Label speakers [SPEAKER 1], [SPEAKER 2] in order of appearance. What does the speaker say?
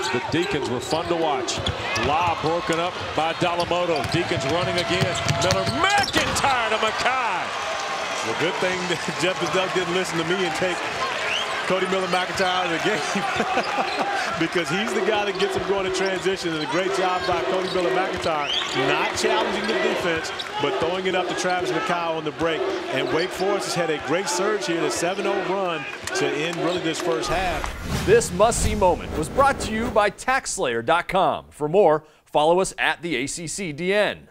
[SPEAKER 1] but Deacons were fun to watch. Lob broken up by Dalamoto. Deacons running again. Miller McIntyre to Mackay.
[SPEAKER 2] Well, good thing that Jeff Duck didn't listen to me and take Cody Miller McIntyre out of the game because he's the guy that gets him going in transition. And a great job by Cody Miller McIntyre, not challenging the defense, but throwing it up to Travis Mackay on the break. And Wake Forest has had a great surge here, the 7-0 run to end really this first half.
[SPEAKER 3] This must-see moment was brought to you by TaxSlayer.com. For more, follow us at the ACCDN.